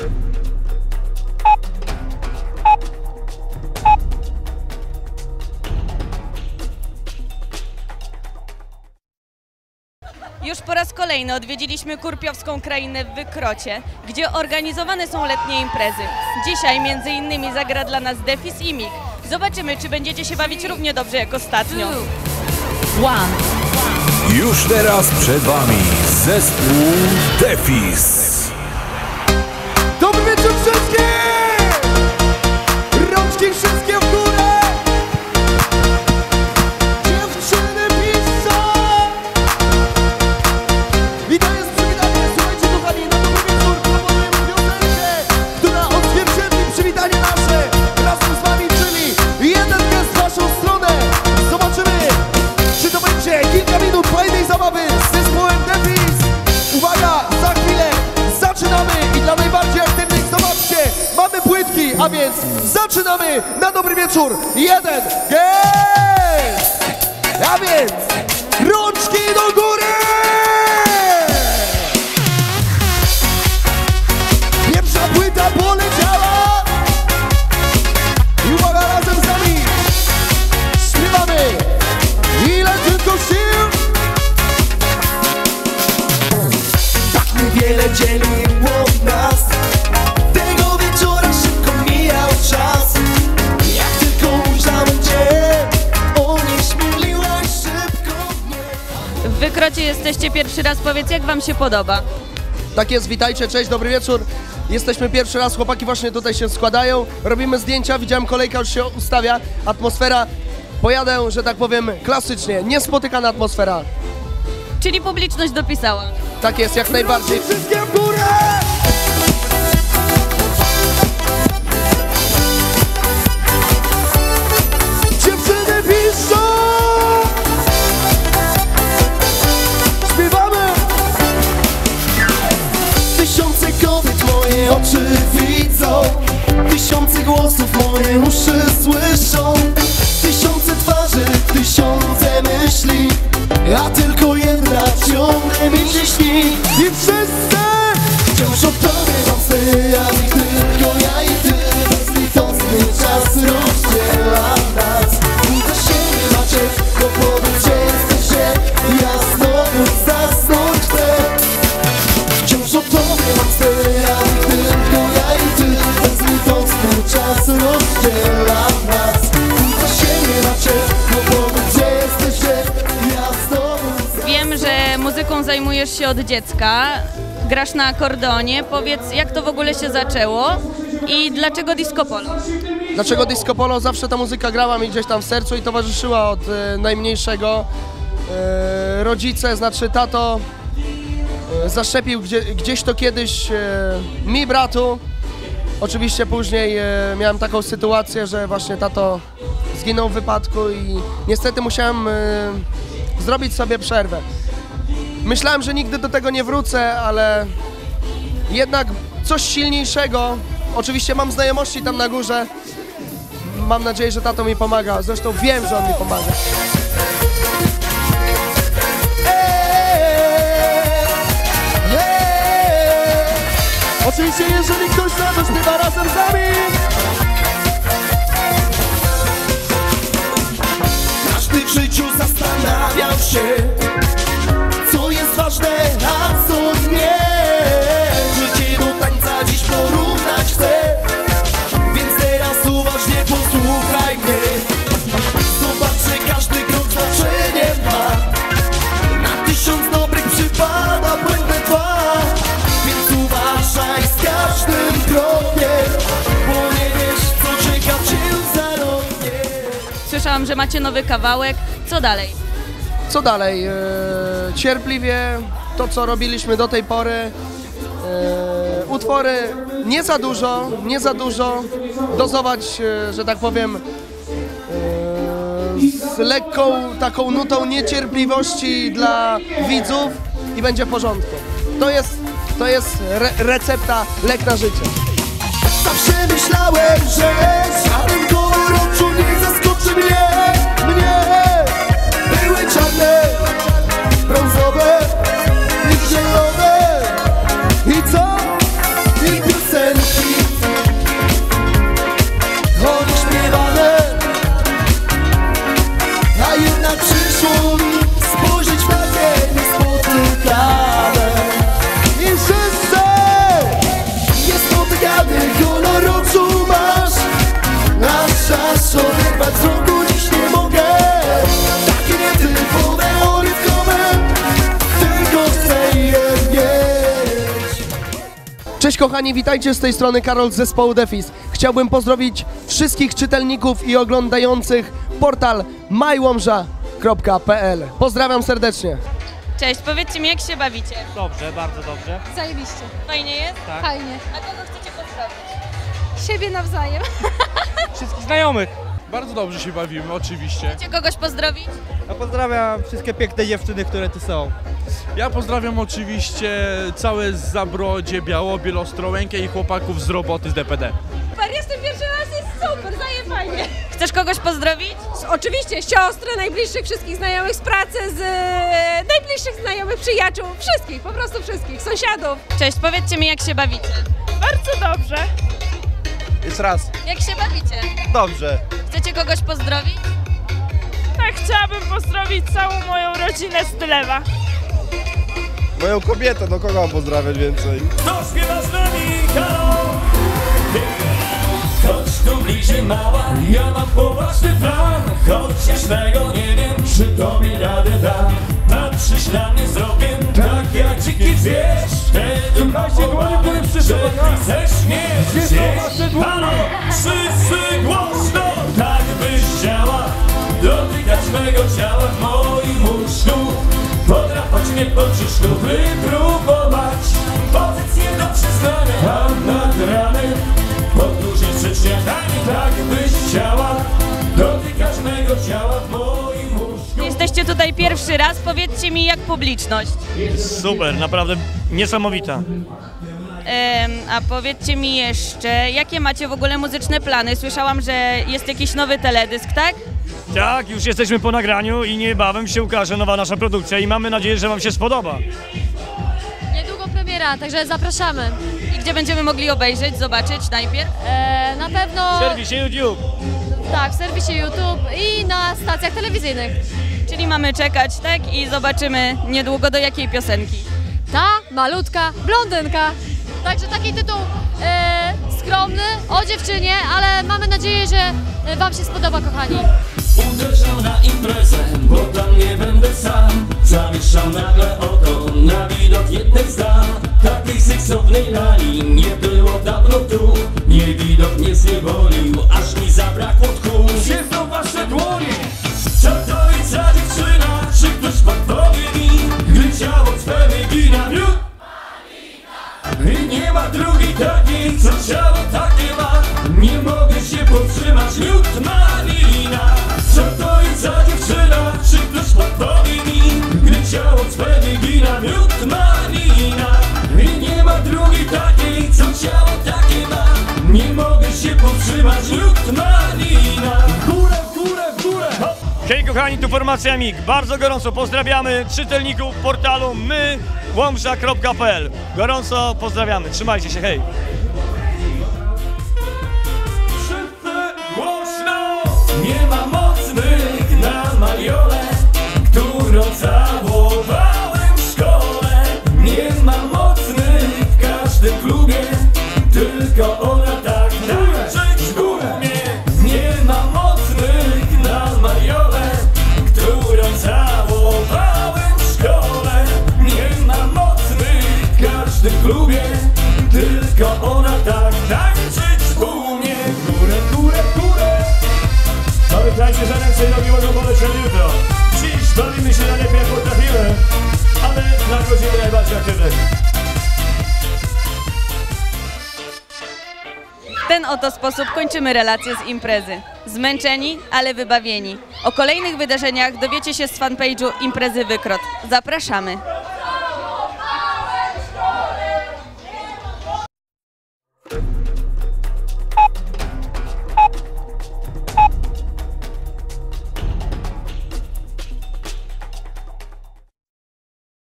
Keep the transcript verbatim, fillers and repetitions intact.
Już po raz kolejny odwiedziliśmy Kurpiowską Krainę w Wykrocie, gdzie organizowane są letnie imprezy. Dzisiaj między innymi zagra dla nas Defis i Mig. Zobaczymy, czy będziecie się bawić równie dobrze jak ostatnio. One. Już teraz przed Wami zespół Defis. Dobry wieczór wszystkim! Rączki wszystkie w górę! Dziewczyny piszą! I to jest przywitanie, słuchajcie kochani, na dobry wieczór proponujemy piosenkę, która odzwierciedli przywitanie nasze razem z Wami, czyli jeden gest w Waszą stronę. Zobaczymy, czy to będzie kilka minut fajnej zabawy z zespołem Defis. Uwaga, za chwilę zaczynamy i dla najbardziej aktywnych zobaczcie, mamy płytki, a więc zaczynamy na dobry wieczór. Jeden gest! A więc rączki do góry! Pierwsza płyta poleciała i uwaga, razem z nami śpiewamy ile tylko sił. Tak niewiele dzieliło nas, tego wieczora szybko mijał czas. Jak tylko ujrzałem Cię, onieśmieliłaś szybko mnie. W Wykrocie jesteście pierwszy raz, powiedz, jak Wam się podoba? Tak jest, witajcie, cześć, dobry wieczór. Jesteśmy pierwszy raz, chłopaki właśnie tutaj się składają, robimy zdjęcia, widziałem, kolejka już się ustawia, atmosfera, pojadę, że tak powiem, klasycznie, niespotykana atmosfera. Czyli publiczność dopisała. Tak jest, jak najbardziej. Wszystkie w górę! Dziewczyny piszą! Śpiewamy! Tysiące kobiet moje oczy widzą, tysiące głosów moje uszy słyszą, tysiące twarzy, tysiące myśli, a tylko jedna ciągle mi się śni. I wszyscy wciąż o tobie mam sny, a nie tylko ja i ty. Bezlitosny czas rozdziela nas. Uda się nie macie, bo powiedz, gdzie jesteś, ja znowu zasnąć chcę. Wciąż o tobie mam sny, a nie tylko ja i ty. Bezlitosny czas rozdziela nas. Uda się nie macie, bo powiedz, gdzie jesteś, ja znowu. Wiem, że muzyką zajmujesz się od dziecka, grasz na akordeonie. Powiedz, jak to w ogóle się zaczęło i dlaczego disco polo? Dlaczego disco polo? Zawsze ta muzyka grała mi gdzieś tam w sercu i towarzyszyła od e, najmniejszego. E, rodzice, znaczy tato, e, zaszczepił gdzie, gdzieś to kiedyś e, mi, bratu. Oczywiście później e, miałem taką sytuację, że właśnie tato zginął w wypadku i niestety musiałem e, zrobić sobie przerwę. Myślałem, że nigdy do tego nie wrócę, ale jednak coś silniejszego. Oczywiście mam znajomości tam na górze. Mam nadzieję, że tato mi pomaga. Zresztą wiem, że on mi pomaga. Oczywiście, jeżeli ktoś na to śpiewa razem z nami. Każdy w życiu zastanawiał się, co jest ważne, a co nie. Życie do tańca dziś porównać chcę, więc teraz uważnie posłuchaj mnie. Zobacz, że każdy krok znaczenie ma, na tysiąc dobrych przypada błędne dwa. Więc uważaj z każdym krokiem, bo nie wiesz, co czeka cię za rogiem. Słyszałam, że macie nowy kawałek. Co dalej? Co dalej? E, cierpliwie to, co robiliśmy do tej pory. E, utwory nie za dużo, nie za dużo. Dozować, e, że tak powiem, e, z lekką taką nutą niecierpliwości dla widzów i będzie w porządku. To jest, to jest re recepta, lek na życie. Zawsze myślałem, że żaden kolor oczu nie zaskoczy mnie, mnie. Były czarne, brązowe i zielone. I co? I piosenki Cześć kochani, witajcie z tej strony Karol z zespołu Defis. Chciałbym pozdrowić wszystkich czytelników i oglądających portal my łomża kropka p l. Pozdrawiam serdecznie. Cześć, powiedzcie mi, jak się bawicie? Dobrze, bardzo dobrze. Zajebiście. Fajnie jest? Tak. Fajnie. A kogo chcecie pozdrowić? Siebie nawzajem. Wszystkich znajomych. Bardzo dobrze się bawimy, oczywiście. Chcecie kogoś pozdrowić? Ja pozdrawiam wszystkie piękne dziewczyny, które tu są. Ja pozdrawiam oczywiście całe Zabrodzie, Białobiel, Ostrołękę i chłopaków z roboty z D P D. Super, jestem pierwszy raz, jest super, zaje fajnie. Chcesz kogoś pozdrowić? Oczywiście siostry, najbliższych wszystkich znajomych z pracy, z e, najbliższych znajomych, przyjaciół, wszystkich, po prostu wszystkich, sąsiadów. Cześć, powiedzcie mi, jak się bawicie? Bardzo dobrze. Jeszcze raz. Jak się bawicie? Dobrze. Chcecie kogoś pozdrowić? Tak, chciałabym pozdrowić całą moją rodzinę z Tylewa. Moją kobietę, no kogo mam pozdrawiać więcej? Kto śpiewa z nami, Karol? Chodź tu bliżej mała, ja mam poważny plan. Chociaż tego nie wiem, czy to mi radę da. Patrzysz na mnie wzrokiem, tak jak dziki zwierz. Wtedy powołamy, że ty chcesz mieć. Halo, wszyscy głośno, tak byś chciała dotykać mego ciała w moim łóżku. Podrapać mnie po brzuszku, wypróbować pozycję do przyznania. A nad ranem powtórzyć przed śniadaniem, tak byś chciała dotykać mego ciała w moim łóżku. Jesteście tutaj pierwszy raz, powiedzcie mi, jak publiczność. Super, naprawdę niesamowita. Em, a powiedzcie mi jeszcze, jakie macie w ogóle muzyczne plany? Słyszałam, że jest jakiś nowy teledysk, tak? Tak, już jesteśmy po nagraniu i niebawem się ukaże nowa nasza produkcja i mamy nadzieję, że wam się spodoba. Niedługo premiera, także zapraszamy. I gdzie będziemy mogli obejrzeć, zobaczyć najpierw? E, na pewno W serwisie YouTube. tak, w serwisie YouTube i na stacjach telewizyjnych. Czyli mamy czekać, tak? I zobaczymy niedługo, do jakiej piosenki. Ta malutka blondynka. Także taki tytuł e, skromny o dziewczynie, ale mamy nadzieję, że e, wam się spodoba, kochani. Uderzam na imprezę, bo tam nie będę sam. Zamieszam nagle oko na widok jednej z dam. Takiej seksownej lali nie było dawno tu. Nie widok mnie zniewolił, aż mi zabrakło tchu. Gdzie są wasze dłonie? Co to jest za dziewczyna? Czy ktoś podpowie mi? Gdy ciało swe wygina miód. I nie ma drugiej takiej, co ciało takie ma. Nie mogę się powstrzymać, miód malina. Co to jest za dziewczyna? Czy ktoś podpowie mi? Gdy ciało swe wygina miód malina. I nie ma drugiej takiej, co ciało takie ma. Nie mogę się powstrzymać, miód malina. W górę, w górę, w górę. Hej kochani, tu formacja M I G. Bardzo gorąco pozdrawiamy czytelników portalu my łomża kropka p l. Gorąco pozdrawiamy, trzymajcie się, hej! Wszyscy głośno! Nie ma mocnych na Mariolę, którą całowałem w szkole. Nie ma mocnych w każdym klubie, tylko ona tak tańczyć w górę. Nie ma mocnych na Mariolę, którą całowałem w szkole. Nie ma mocnych w każdym klubie, tylko ona tak tańczyć umie. W górę, w górę, w górę. Pamiętajcie, że ręce do miłego polecieli jutro. Dziś bawimy się najlepiej jak potrafimy, ale na godzinę najbardziej aktywnych. W ten oto sposób kończymy relację z imprezy. Zmęczeni, ale wybawieni. O kolejnych wydarzeniach dowiecie się z fanpage'u Imprezy Wykrot. Zapraszamy!